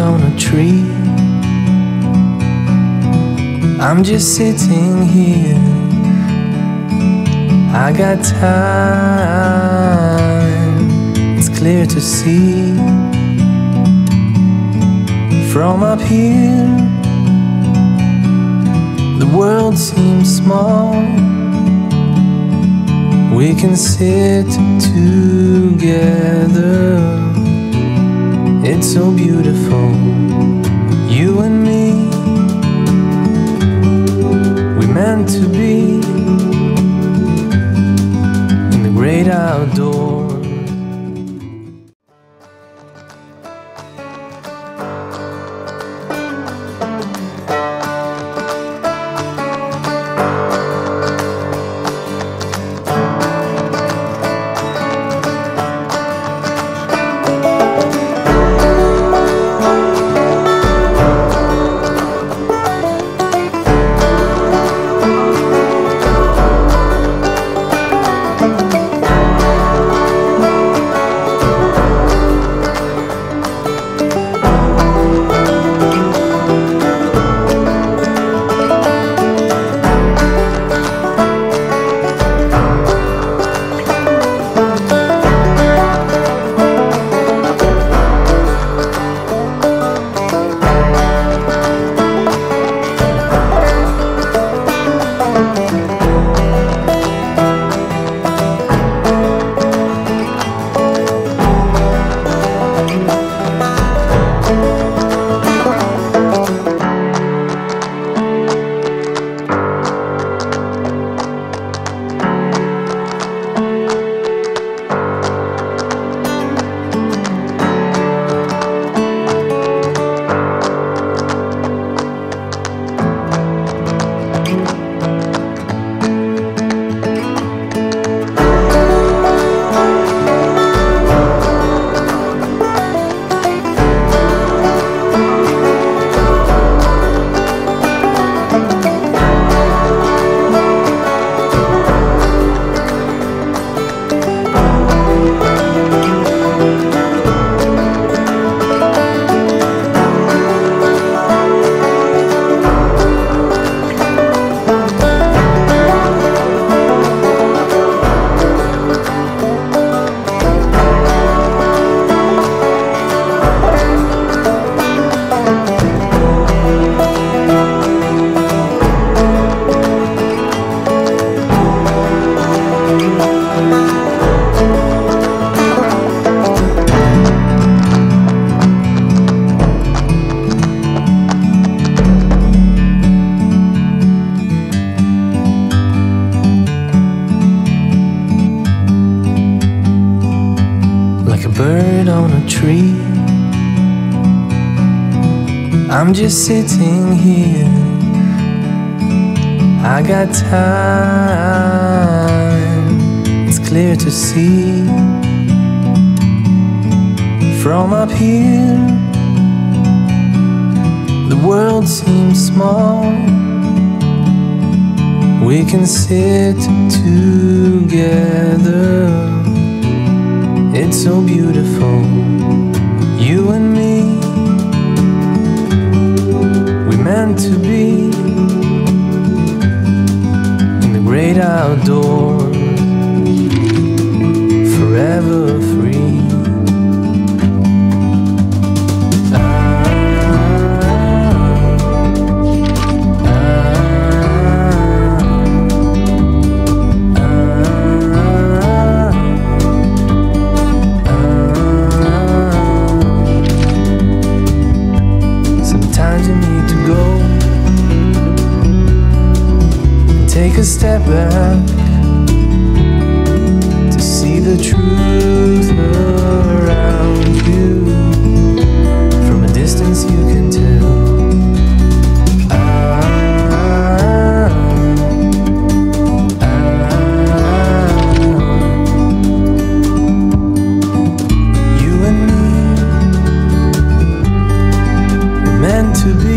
on a tree. I'm just sitting here. I got time, it's clear to see. From up here, the world seems small. We can sit together. It's so beautiful, you and me. We meant to be in the great outdoors. Bird on a tree. I'm just sitting here. I got time, it's clear to see. From up here, the world seems small. We can sit together. It's so beautiful, you and me. We meant to be in the great outdoors, forever free. Take a step back to see the truth around you. From a distance you can tell. You and me were meant to be.